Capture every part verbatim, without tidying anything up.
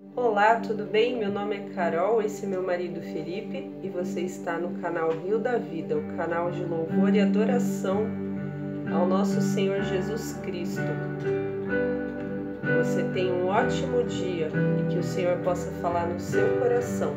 Olá, tudo bem? Meu nome é Carol, esse é meu marido Felipe e você está no canal Rio da Vida, o canal de louvor e adoração ao nosso Senhor Jesus Cristo. Você tenha um ótimo dia e que o Senhor possa falar no seu coração.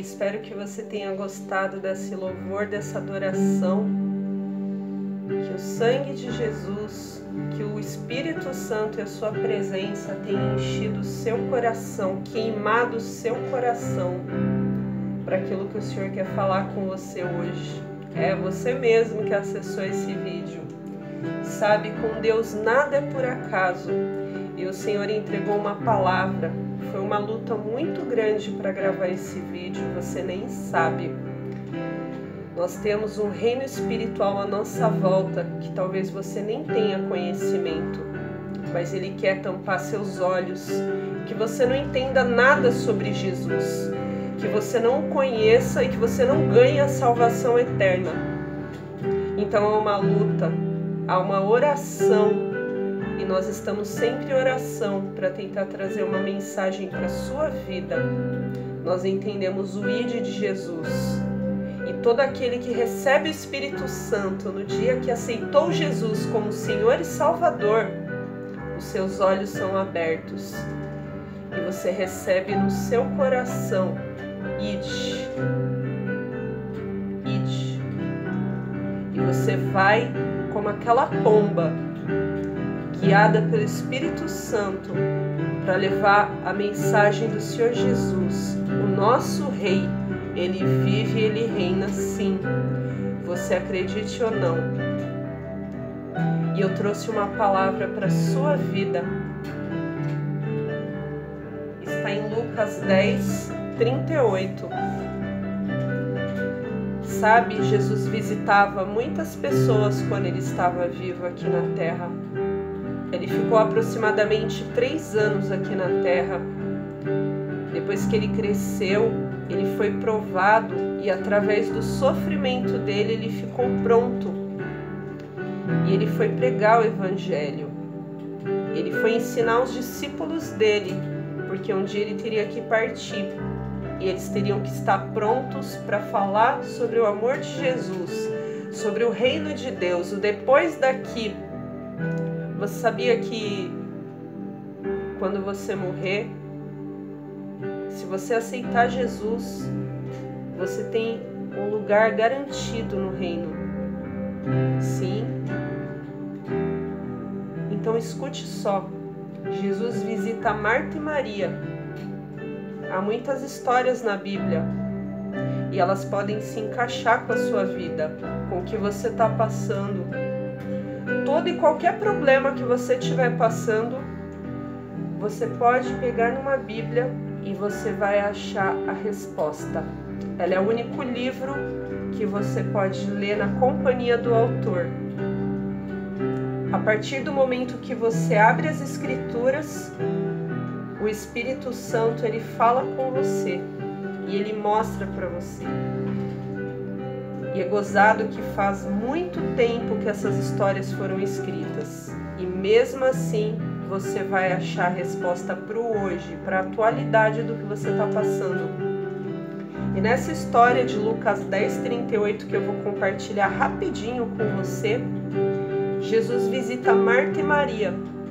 espero que você tenha gostado desse louvor, dessa adoração. Que o sangue de Jesus, que o Espírito Santo e a sua presença tenham enchido o seu coração, queimado o seu coração para aquilo que o Senhor quer falar com você hoje. É você mesmo que acessou esse vídeo. Sabe, com Deus nada é por acaso. E o Senhor entregou uma palavra. Foi uma luta muito grande para gravar esse vídeo, você nem sabe. Nós temos um reino espiritual à nossa volta que talvez você nem tenha conhecimento, mas Ele quer tampar seus olhos, que você não entenda nada sobre Jesus, que você não o conheça e que você não ganhe a salvação eterna. Então há uma luta, há uma oração, e nós estamos sempre em oração para tentar trazer uma mensagem para a sua vida. Nós entendemos o I D de Jesus. E todo aquele que recebe o Espírito Santo no dia que aceitou Jesus como Senhor e Salvador, os seus olhos são abertos. E você recebe no seu coração I D. I D. E você vai como aquela pomba, guiada pelo Espírito Santo, para levar a mensagem do Senhor Jesus, o nosso Rei. Ele vive e Ele reina sim, você acredite ou não. E eu trouxe uma palavra para a sua vida. Está em Lucas dez, trinta e oito. Sabe, Jesus visitava muitas pessoas quando Ele estava vivo aqui na terra. Ele ficou aproximadamente três anos aqui na terra. Depois que ele cresceu, ele foi provado e através do sofrimento dele ele ficou pronto. E ele foi pregar o Evangelho. Ele foi ensinar os discípulos dele, porque um dia ele teria que partir. E eles teriam que estar prontos para falar sobre o amor de Jesus, sobre o reino de Deus, o depois daqui. Você sabia que quando você morrer, se você aceitar Jesus, você tem um lugar garantido no reino? Sim. Então escute só. Jesus visita Marta e Maria. Há muitas histórias na Bíblia e elas podem se encaixar com a sua vida, com o que você está passando. Todo e qualquer problema que você estiver passando, você pode pegar numa Bíblia e você vai achar a resposta. Ela é o único livro que você pode ler na companhia do autor. A partir do momento que você abre as Escrituras, o Espírito Santo ele fala com você e ele mostra para você. E é gozado que faz muito tempo que essas histórias foram escritas. E mesmo assim, você vai achar a resposta para o hoje, para a atualidade do que você está passando. E nessa história de Lucas dez, trinta e oito, que eu vou compartilhar rapidinho com você, Jesus visita Marta e Maria.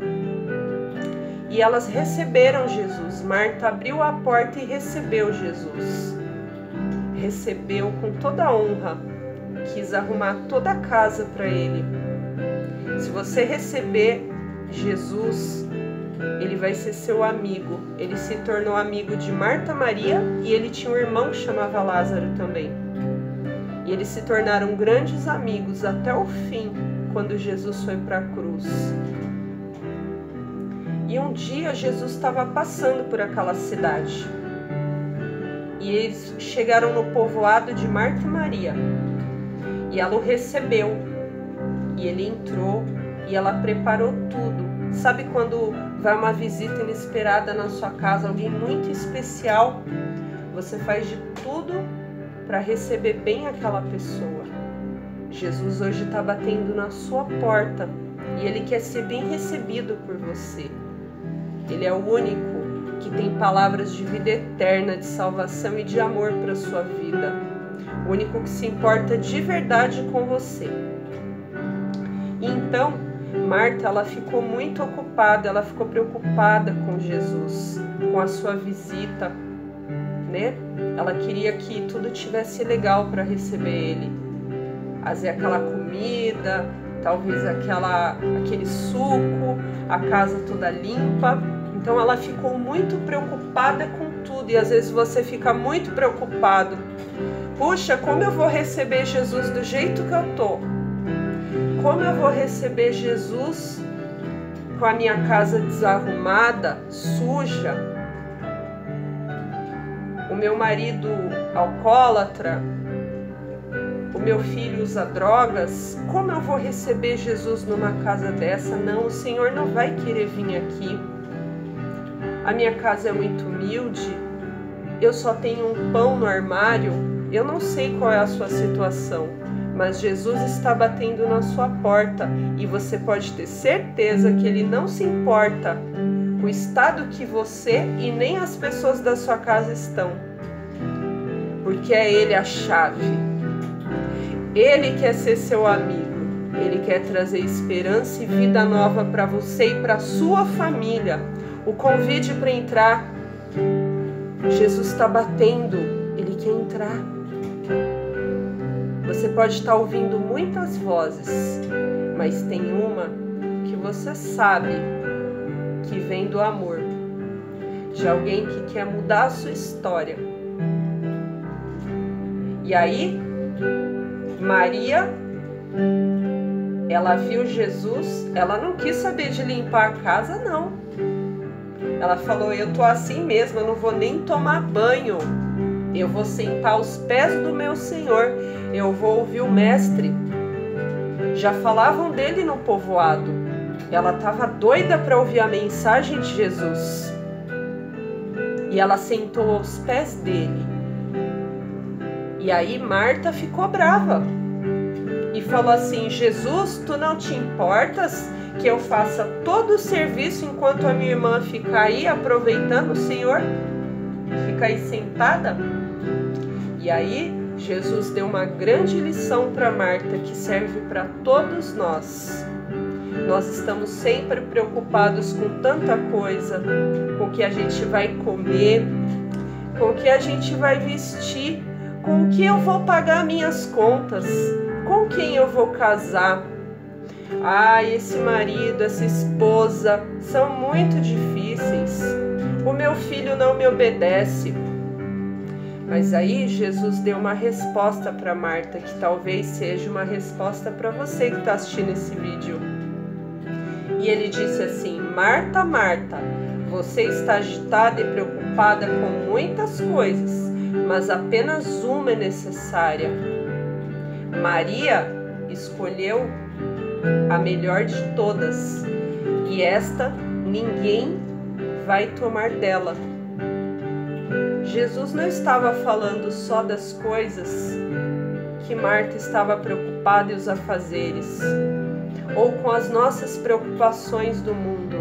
E elas receberam Jesus. Marta abriu a porta e recebeu Jesus. Recebeu com toda a honra. Quis arrumar toda a casa para ele. Se você receber Jesus, ele vai ser seu amigo. Ele se tornou amigo de Marta e Maria e ele tinha um irmão que chamava Lázaro também. E eles se tornaram grandes amigos até o fim, quando Jesus foi para a cruz. E um dia Jesus estava passando por aquela cidade. E eles chegaram no povoado de Marta e Maria. E ela o recebeu. E ele entrou e ela preparou tudo. Sabe quando vai uma visita inesperada na sua casa, alguém muito especial? Você faz de tudo para receber bem aquela pessoa. Jesus hoje está batendo na sua porta e Ele quer ser bem recebido por você. Ele é o único que tem palavras de vida eterna, de salvação e de amor para a sua vida. O único que se importa de verdade com você. E então, Marta, ela ficou muito ocupada, ela ficou preocupada com Jesus, com a sua visita, né? Ela queria que tudo tivesse legal para receber ele. Fazer aquela comida, talvez aquela, aquele suco, a casa toda limpa. Então ela ficou muito preocupada com tudo. E às vezes você fica muito preocupado. Puxa, como eu vou receber Jesus do jeito que eu tô? Como eu vou receber Jesus com a minha casa desarrumada, suja? O meu marido alcoólatra? O meu filho usa drogas? Como eu vou receber Jesus numa casa dessa? Não, o Senhor não vai querer vir aqui. A minha casa é muito humilde. Eu só tenho um pão no armário. Eu não sei qual é a sua situação, mas Jesus está batendo na sua porta e você pode ter certeza que Ele não se importa com o estado que você e nem as pessoas da sua casa estão, porque é Ele a chave. Ele quer ser seu amigo, Ele quer trazer esperança e vida nova para você e para sua família. O convite para entrar, Jesus está batendo, Ele quer entrar. Você pode estar ouvindo muitas vozes, mas tem uma que você sabe que vem do amor, de alguém que quer mudar a sua história. E aí, Maria, ela viu Jesus, ela não quis saber de limpar a casa, não. Ela falou, eu tô assim mesmo, eu não vou nem tomar banho. Eu vou sentar aos pés do meu Senhor. Eu vou ouvir o Mestre. Já falavam dele no povoado. Ela estava doida para ouvir a mensagem de Jesus. E ela sentou aos pés dele. E aí Marta ficou brava. E falou assim, Jesus, tu não te importas que eu faça todo o serviço enquanto a minha irmã fica aí aproveitando o Senhor? Fica aí sentada? E aí, Jesus deu uma grande lição para Marta que serve para todos nós. Nós estamos sempre preocupados com tanta coisa, com o que a gente vai comer, com o que a gente vai vestir, com o que eu vou pagar minhas contas, com quem eu vou casar. Ah, esse marido, essa esposa são muito difíceis. O meu filho não me obedece. Mas aí Jesus deu uma resposta para Marta, que talvez seja uma resposta para você que está assistindo esse vídeo. E ele disse assim, Marta, Marta, você está agitada e preocupada com muitas coisas, mas apenas uma é necessária. Maria escolheu a melhor de todas, e esta ninguém vai tomar dela. Jesus não estava falando só das coisas que Marta estava preocupada e os afazeres, ou com as nossas preocupações do mundo.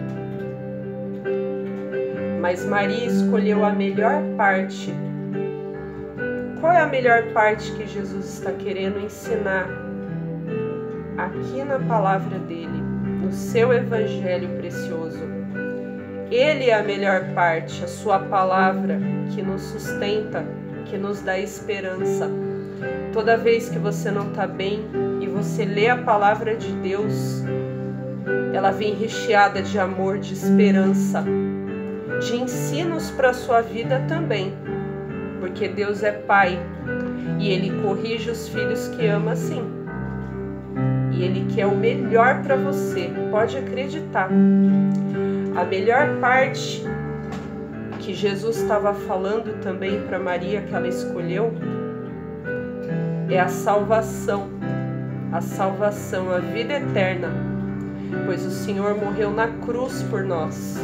Mas Maria escolheu a melhor parte. Qual é a melhor parte que Jesus está querendo ensinar aqui na palavra dele, no seu evangelho precioso? Ele é a melhor parte, a sua palavra que nos sustenta, que nos dá esperança. Toda vez que você não está bem e você lê a palavra de Deus, ela vem recheada de amor, de esperança, de ensinos para a sua vida também, porque Deus é Pai e Ele corrige os filhos que ama sim. E Ele quer o melhor para você, pode acreditar. A melhor parte que Jesus estava falando também para Maria, que ela escolheu, é a salvação, a salvação, a vida eterna, pois o Senhor morreu na cruz por nós.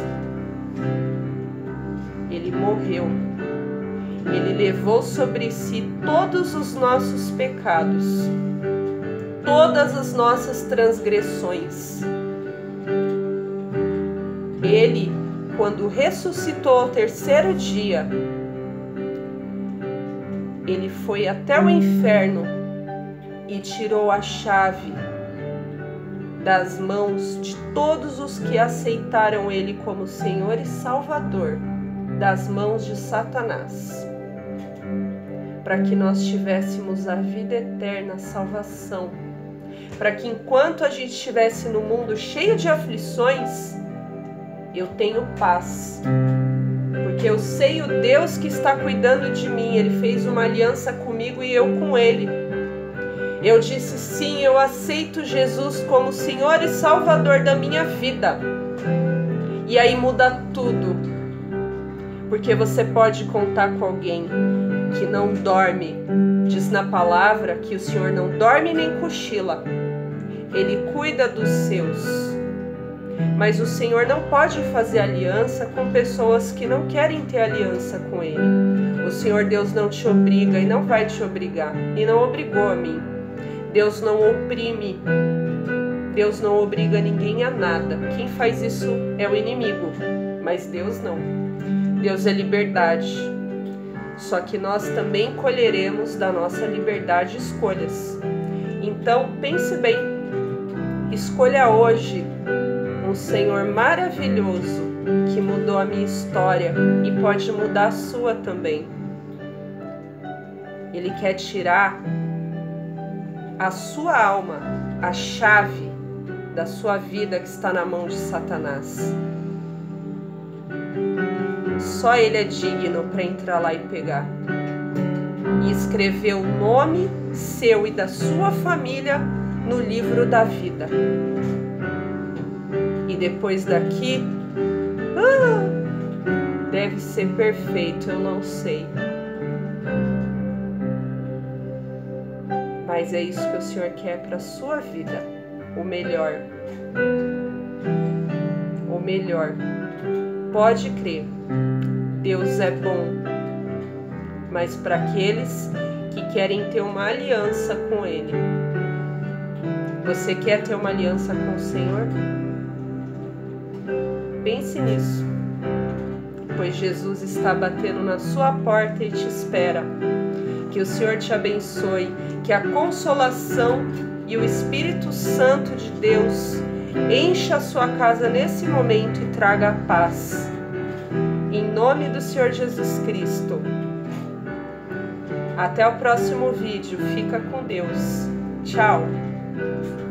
Ele morreu, Ele levou sobre si todos os nossos pecados, todas as nossas transgressões. Ele, quando ressuscitou ao terceiro dia, ele foi até o inferno e tirou a chave das mãos de todos os que aceitaram ele como Senhor e Salvador, das mãos de Satanás. para que nós tivéssemos a vida eterna, a salvação. Para que enquanto a gente estivesse no mundo cheio de aflições, eu tenho paz. Porque eu sei o Deus que está cuidando de mim. Ele fez uma aliança comigo e eu com Ele. Eu disse sim, eu aceito Jesus como Senhor e Salvador da minha vida. E aí muda tudo. Porque você pode contar com alguém que não dorme. Diz na palavra que o Senhor não dorme nem cochila. Ele cuida dos seus. Mas o Senhor não pode fazer aliança com pessoas que não querem ter aliança com Ele. O Senhor Deus não te obriga e não vai te obrigar. E não obrigou a mim. Deus não oprime. Deus não obriga ninguém a nada. Quem faz isso é o inimigo. Mas Deus não. Deus é liberdade. Só que nós também colheremos da nossa liberdade escolhas. Então, pense bem. Escolha hoje um Senhor maravilhoso que mudou a minha história e pode mudar a sua também. Ele quer tirar a sua alma, a chave da sua vida que está na mão de Satanás. Só Ele é digno para entrar lá e pegar. E escrever o nome seu e da sua família no livro da vida. E depois daqui, ah, deve ser perfeito, eu não sei. Mas é isso que o Senhor quer para a sua vida. O melhor. O melhor. Pode crer. Deus é bom. Mas para aqueles que querem ter uma aliança com Ele. Você quer ter uma aliança com o Senhor? Pense nisso, pois Jesus está batendo na sua porta e te espera. Que o Senhor te abençoe, que a consolação e o Espírito Santo de Deus encha a sua casa nesse momento e traga a paz. Em nome do Senhor Jesus Cristo. Até o próximo vídeo. Fica com Deus. Tchau.